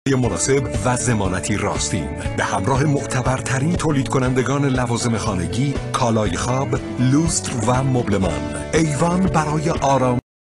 مناسب و ضمانتی راستین به همراه معتبرترین تولید کنندگان لوازم خانگی، کالای خواب، لوستر و مبلمان. ایوان برای آرام